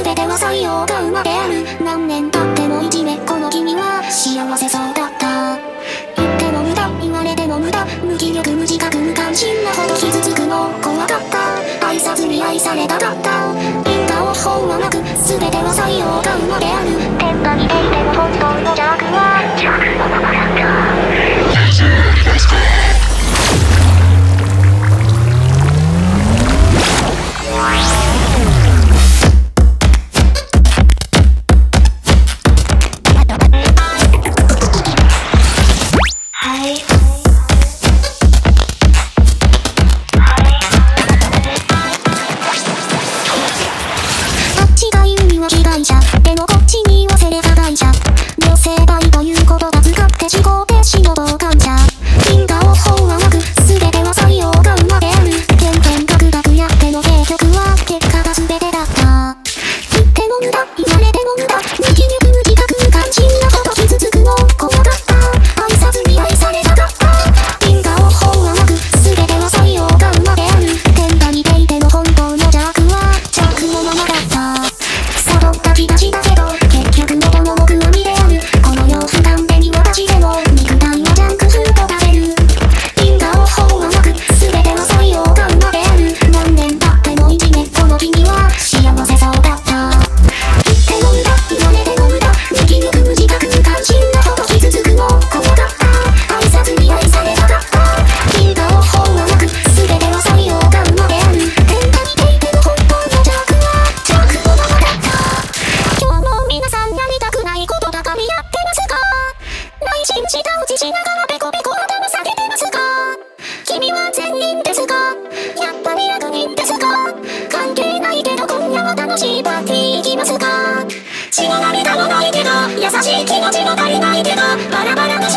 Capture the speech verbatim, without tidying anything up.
全ては採用が馬である。何年経ってもいじめっ子の君は幸せそうだった。言っても無駄、言われても無駄、無気力無自覚無関心なほど傷つくの怖かった。愛さずに愛されたかった。因果応報はなく全ては採用が馬である。天下にいていても本当の邪悪は邪悪のままなんだ。被害者でもこっちにはセレ加害者。両成敗という言葉使って思考停止の傍観者。因果応報はなく全ては採用が馬である。けんけんがくがくやっての結局は結果が全てだった。言っても無駄、言われても無駄、無気力無自覚無関心なほど傷つくの怖かった。愛さずに愛されたかった。因果応報はなく全ては採用が馬である。天下にいていても本当の邪悪は邪悪のままだった。気がしたけど結局元の僕は身である。この世不完璧私でも肉体はジャンクフード食べる。因果応報はなく全ては採用が馬である。何年経ってもいじめっ子の君は幸せそうだった。言っても無駄、言われても無駄、無気力無自覚無関心なほど傷つくの怖かった。愛さずに愛されたかった。因果応報はなく全ては採用が馬である。天下にいていても本当の邪悪は邪悪のままだった。皆さんやりたくないことばかりやってますか？内心舌打ちしながらペコペコ頭下げてますか？君は善人ですか？やっぱり悪人ですか？関係ないけど今夜は楽しいパーティー行きますか？血の涙もないけど優しい気持ちも足りないけどバラバラな